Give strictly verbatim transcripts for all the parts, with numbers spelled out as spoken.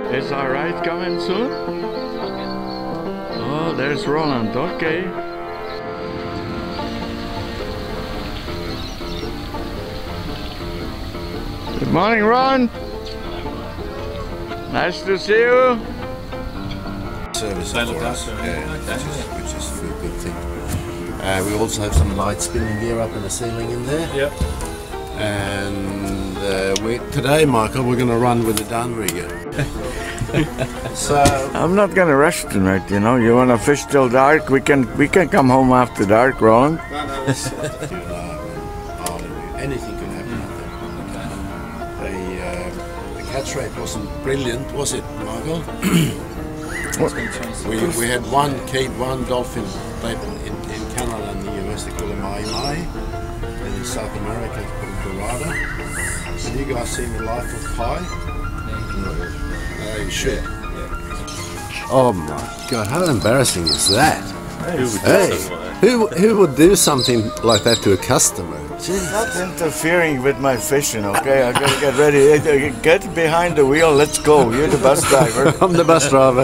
Is our ride coming soon? Oh, there's Roland, okay. Good morning, Ron. Nice to see you. Service for us, yeah, which is, which is a good thing. Uh, we also have some light spinning gear up in the ceiling in there. Yep. And uh, we, today, Michael, we're going to run with the downrigger. So I'm not going to rush tonight. You know, you want to fish till dark? We can we can come home after dark, Roland. No, no, it's anything can happen. The, uh, the catch rate wasn't brilliant, was it, Michael? we, we had one Cape one dolphin in, in, in Canada and the U S, they call it Mahi Mahi, and in South America it's called Dorada. Have you guys seen the life of Pi? No, you should. Oh my God, how embarrassing is that? Hey, who, who would do something like that to a customer? Jeez. Not interfering with my fishing, okay? I gotta get ready. Get behind the wheel, let's go. You're the bus driver. I'm the bus driver.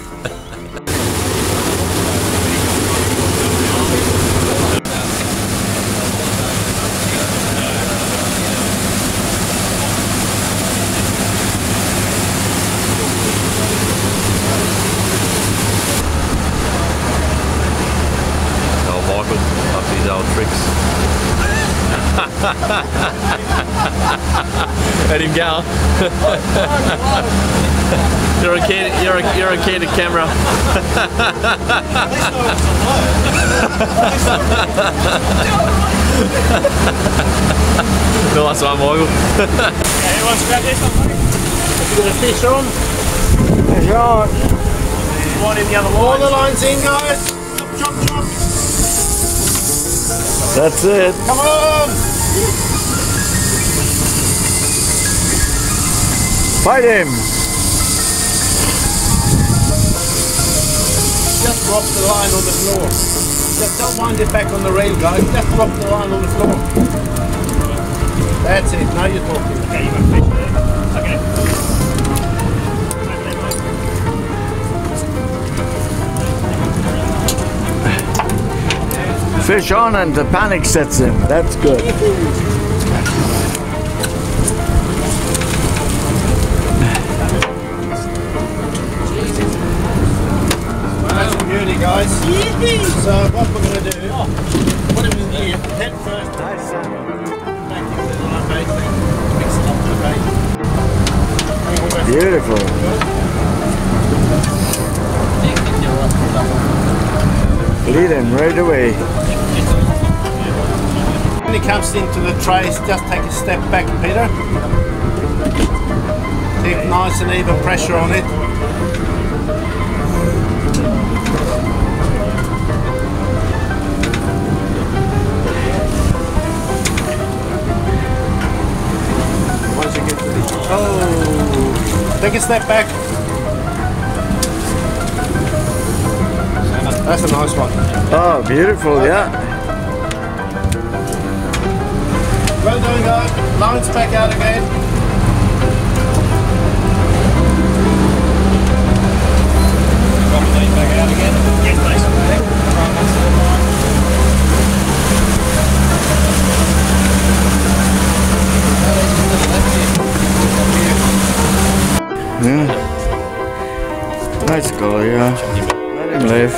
Let him go. You're okay. You're you're okay to camera. Nice one, Michael. Everyone's grab this one. You got a fish on? Fish on. One in the other line. All the lines in, guys. Chop, chop, chop. That's it. Come on. Fight him! Just drop the line on the floor. Just don't wind it back on the rail, guys. Just drop the line on the floor. That's it. Now you're talking. Okay, you got fish there. Okay. Fish on and the panic sets in. That's good. Guys, so what we're going to do, oh, put him in here, head first, nice. Mix it up to the bait. Beautiful. Lead him right away. When he comes into the trace, just take a step back, Peter. Take nice and even pressure on it. Oh, take a step back. That's a nice one. Oh, beautiful, yeah. Well done, guys. Lines back out again. Lines back out again. Yes, nice. Yeah. Nice go, yeah. Let him live.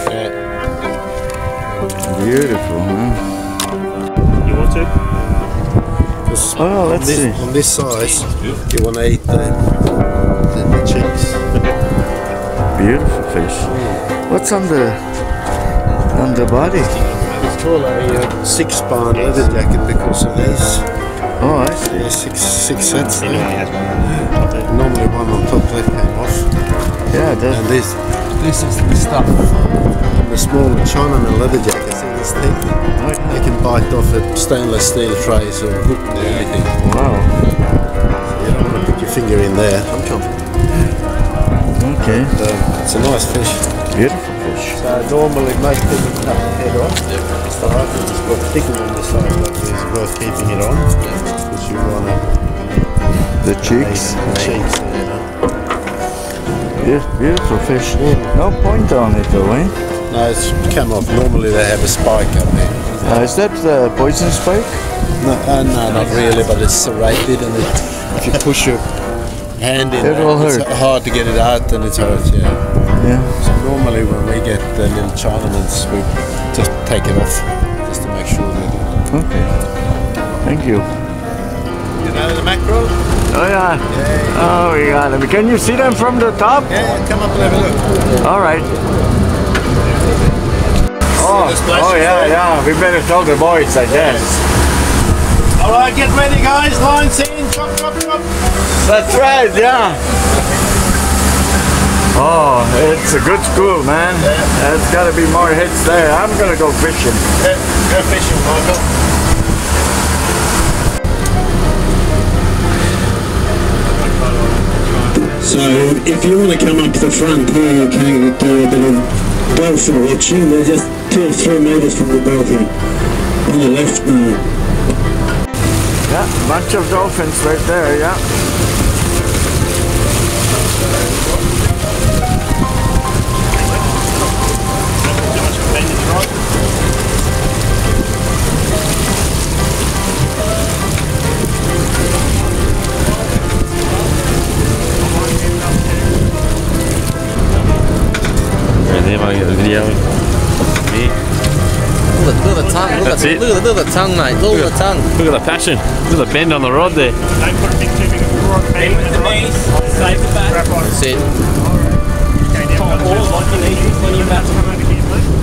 Beautiful, huh? You want to? Oh, let's this, see. On this size, you want to eat the, the, the cheeks. Beautiful fish. What's on the on the body? It's called a uh, six-pound leather jacket because of these. Oh, I see. There's six six sets there. Normally one on top that came off. Yeah, that's... And this this is the stuff. The small Chinaman leather jackets in this thing. They can bite off at stainless steel trays or hook or anything. Wow. So you don't want to put your finger in there. I'm comfortable. Okay. And, uh, it's a nice fish. Beautiful fish. So normally most people cut the head off. So I think it's got thicker on the side, but it's worth keeping it on. Because you want to The cheeks. the cheeks there, you know. Yes, beautiful fish. No point on it though, eh? No, it's come off. Normally they have a spike up there. Uh, is that the poison spike? No, uh, no, not really, but it's serrated, and it, if you push your hand in, It will it's hurt. hard to get it out, and it hurts. Yeah. Yeah. So normally when we get the little Chinaman's, we just take it off, just to make sure that. Okay. Thank you. You know the mackerel? Oh yeah. Yeah. Oh, we got them. Can you see them from the top? Yeah, come up and have a look. All right. Oh, oh yeah, yeah. We better tell the boys, I guess. All right, get ready, guys. Lines in. Chop, chop, chop. That's right, yeah. Oh, it's a good school, man. There's got to be more hits there. I'm gonna go fishing. Yeah, go fishing, Michael. So if you want to come up the front here, you can do a bit of dolphin watching. They're just two or three metres from the balcony. On the left now. Yeah, bunch of dolphins right there, yeah. Video. Me. Look at, look at the tongue, look That's at, it. look at, look at the tongue, mate, look at the tongue. Look at the passion. Look at the bend on the rod there. Don't put a big too big of a rod bend with the knees. Save the back. That's it. Okay, now Or like the knees when you're about to come over here, mate.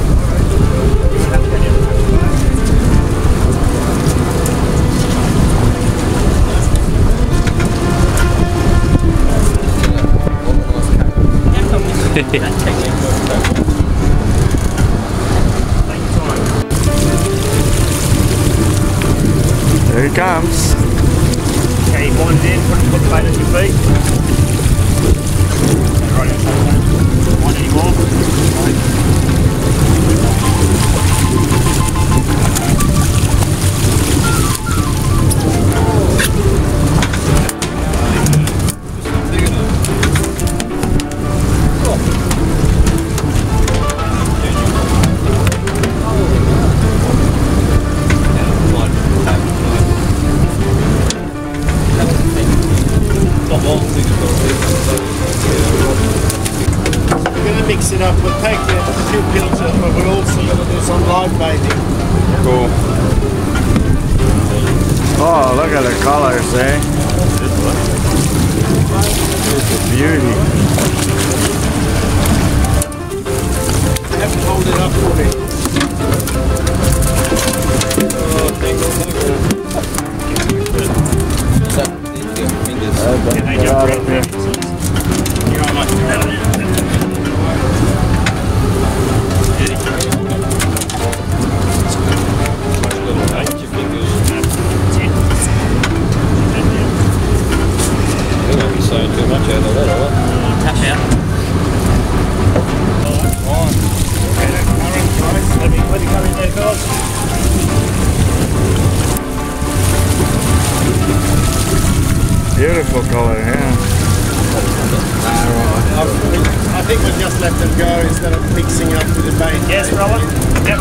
There he comes. Okay, wind in, put, put the bait at your feet. Right outside, want any more? We're going to mix it up. We'll take the two pilchards, but we're also going to do some live baiting. Cool. Oh, look at the colors, eh? It's a beauty. You have to hold it up for me. Get out of here. You're all like that. Beautiful color, yeah. I think we'll just let them go instead of mixing up with the bait. Yes, brother. Yep.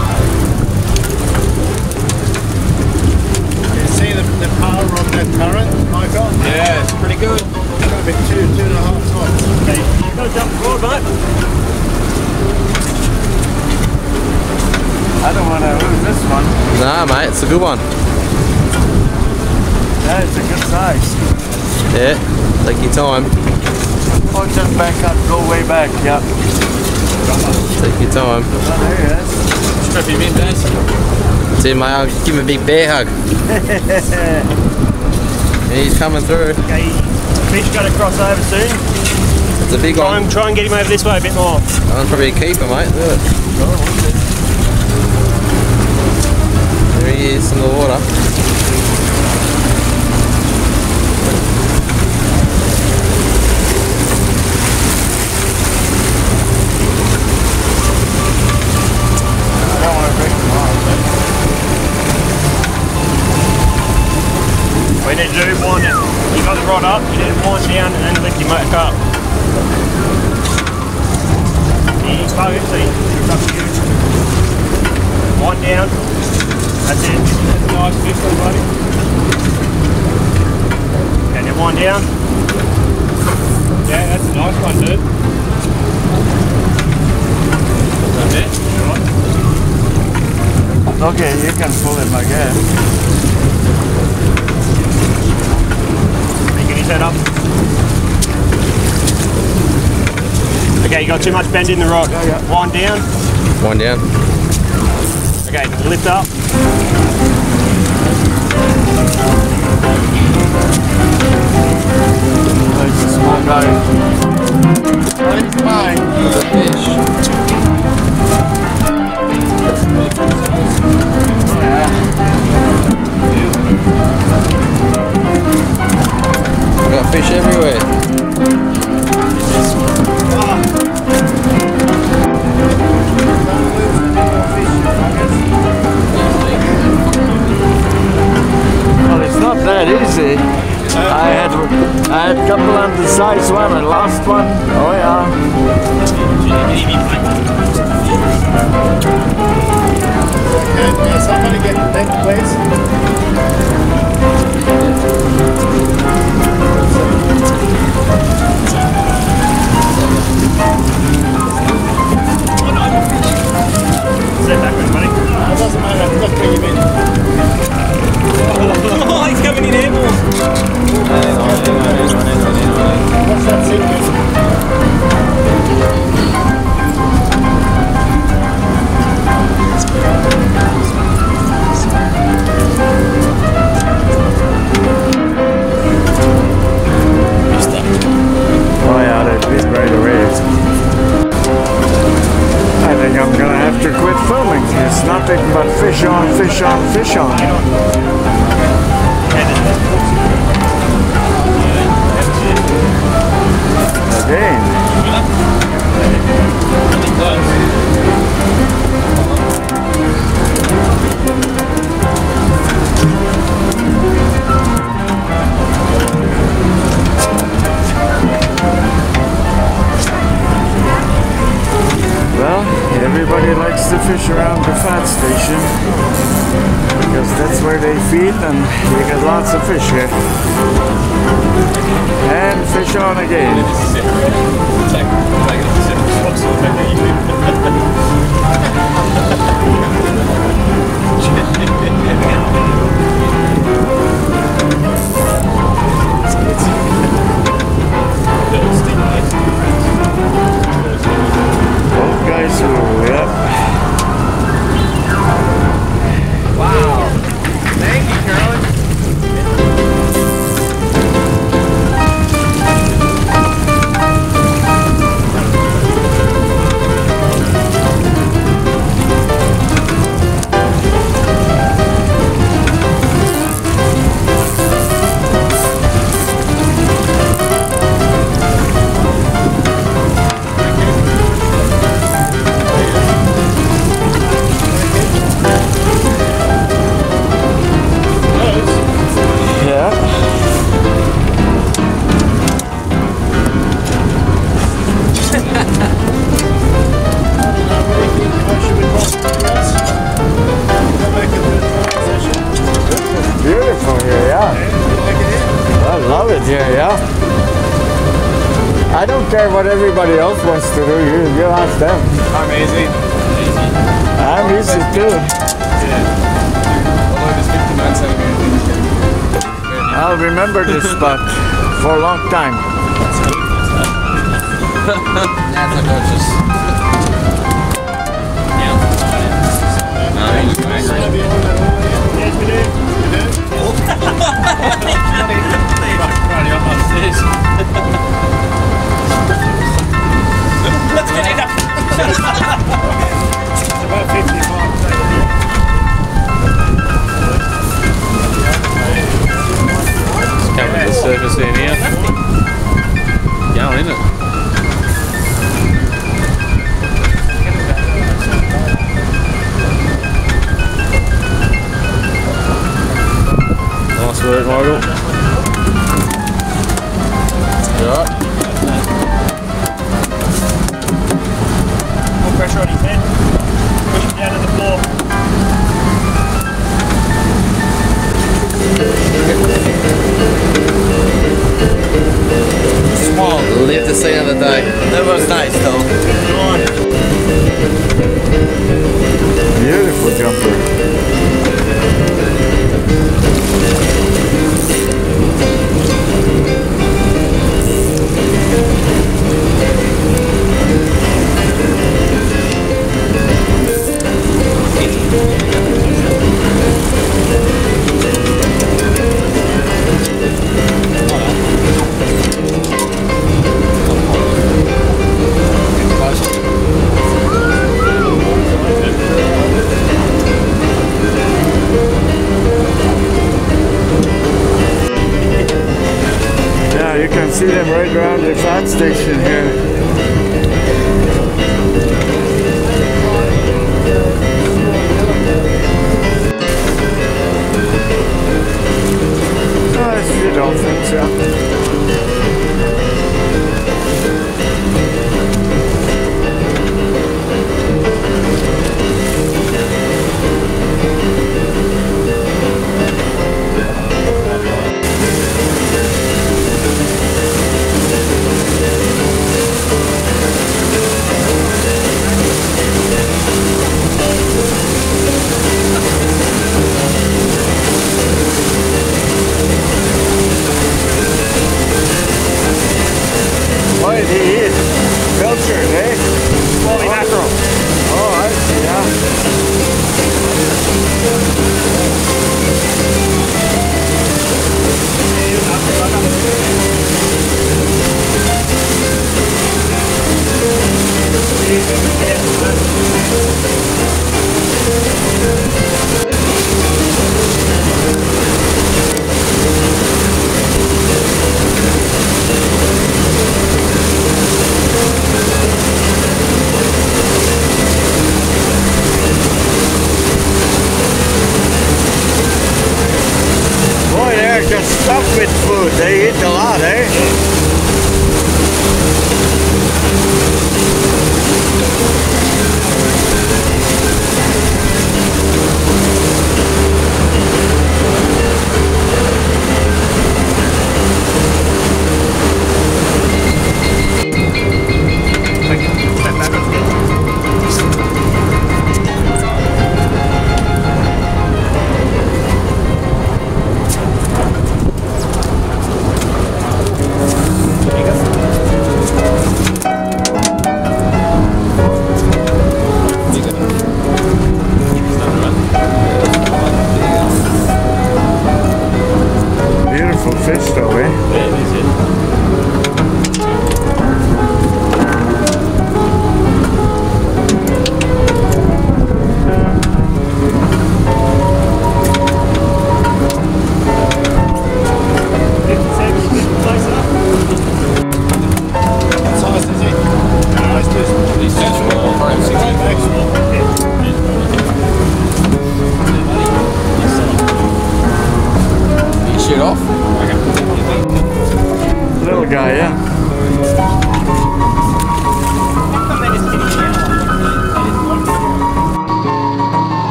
You see the, the power of that current, Michael? Yeah, it's pretty good. It's going to be two, two and a half knots. Okay, you've got to jump forward, mate. I don't want to lose this one. Nah, mate, it's a good one. Yeah, it's a good size. Yeah, take your time. Oh, just back up, go way back, yeah. Take your time. Oh, there he is. Strap him in, Daz. That's it, mate. I'll give him a big bear hug. He's coming through. Okay, fish got to cross over soon. It's a big Try one. and, try and get him over this way a bit more. I'm probably a keeper, mate. Look. There he is in the water. We need to do wind it. You got the rod up, you need to wind down and then lift your motor car up. target, so you it's up to you. Wind down. That's it. That's a nice fish, everybody. Okay, now wind down. Yeah, that's a nice one, dude. That's it. Right. Okay, you can pull him again. Making his head up. Okay, you got too much bend in the rod. Yeah, yeah. Wind down. One down. Okay, lift up. That's a small guy. That's mine. There's a fish. Oh, yeah. We got fish everywhere. Well, it's not that easy. I had I had a couple undersized one, I lost one. Oh yeah. Can somebody get the net, please? Set that good, buddy. It doesn't matter, just bring him in. Oh, he's coming in airborne. What's that secret? Oh yeah, they beat right away. I think I'm gonna have to quit filming. It's nothing but fish on, fish on, fish on. Again. Well, everybody likes to fish around the F A D station because that's where they feed and you get lots of fish here. And fish on again. Both guys rule, yep. Wow. Thank you, Carolyn. here, yeah? I don't care what everybody else wants to do, you, you ask them. I'm easy. I'm easy too. Although there's fifty-nine centimeters. I'll remember this spot for a long time. That's a gorgeous. No, he's angry. Running up upstairs. Let's get it up. It's about fifty-five. Just coming to the surface in here. Going, isn't it? Nice work, Michael. Yeah. Yeah, you can see them right around the F A D station here.